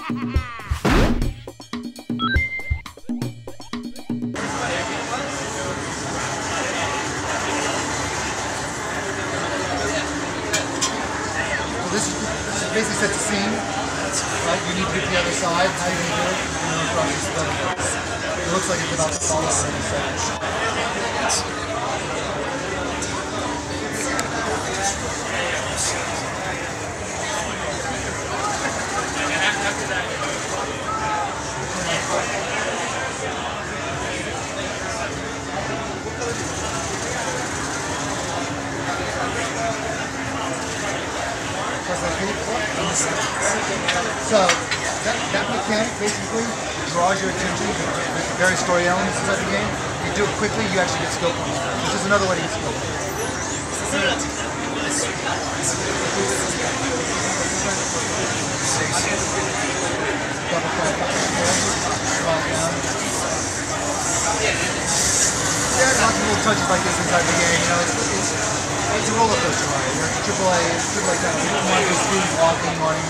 This basically sets the scene, right? You need to get to the other side. How are you going to do it? You know, across this building. It looks like it's about to fall over in a second. So that mechanic basically draws your attention to the various story elements inside the game. You do it quickly, you actually get skill points. Which is another way to get skill points. Double tap. There are lots of little touches like this inside the game. You know, it's a roller coaster ride. You know, AAA, it's good like that. You want to do speed, walking, running.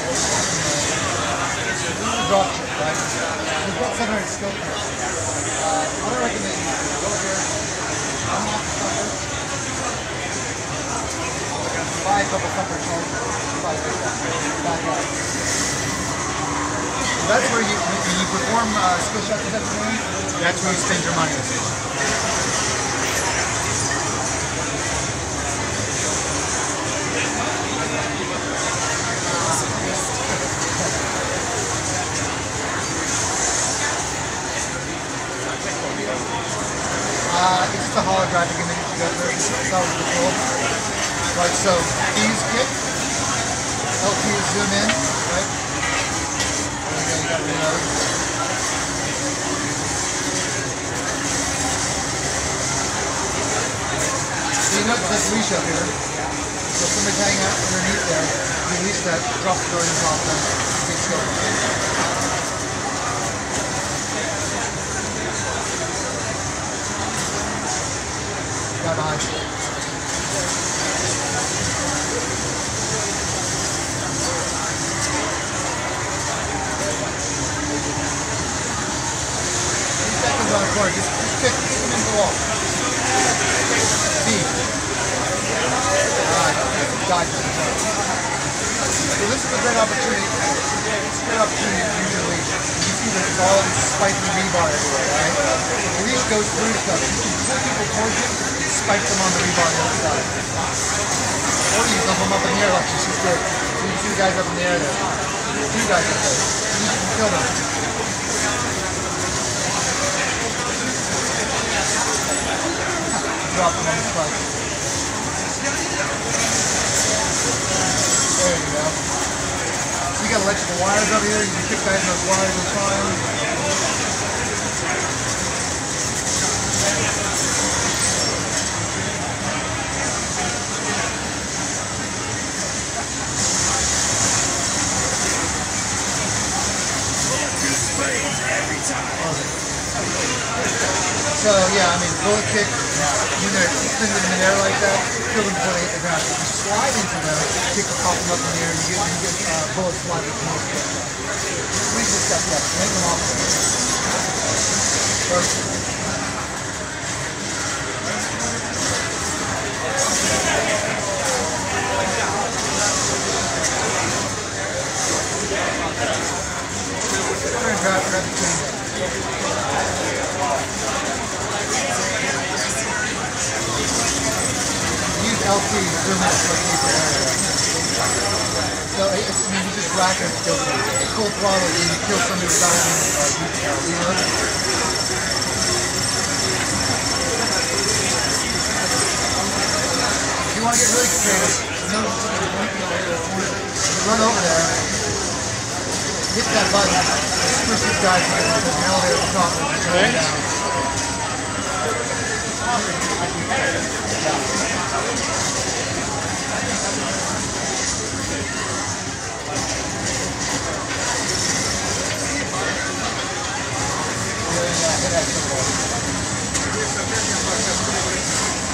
Drop ship, right? We've got 700 skill points. What I recommend you do, go here, unlock the sucker, buy a couple sucker charges, back out. So that's where when you perform skill shots at the game, that's where you spend your money. It's just a holographic image you go through. That was the cool. Right, so E's kick, LT is zoom in, right? There you go, you got reload. So you notice this leash up here. So if somebody's hanging out underneath there, you release that, drop the door in the top, then take skill. Behind you. These seconds on the corner, just kick into the wall. B. Alright, dodge it. So this is a great opportunity. It's a great opportunity to use your leash. You see that it's all this spiky rebar everywhere, right? The leash goes through stuff. You can pull people towards you. Spike them on the rebar on the other side. Or you dump them up in the air like you just did. So you can see the guys up in the air there. Two guys up there. You can kill them. Drop them on the spike. There you go. So you got electrical wires over here. You can kick guys in those wires and fine. So yeah, I mean, bullet kick, you know, spin them in the air like that, kill them before they hit the ground. If you slide into them, kick them, pop them up in the air, and you get bullets flying with the most kick. Squeeze this stuff up, make them off. Perfect. Turn grab the chain. Use LT to zoom in for a deeper area. So it's, I mean, you just rack and kill them. Full throttle when you kill somebody without any reload. If you want to get really creative, run over there, hit that button, push these guys to get the elevator at the top and just go down. Hit that.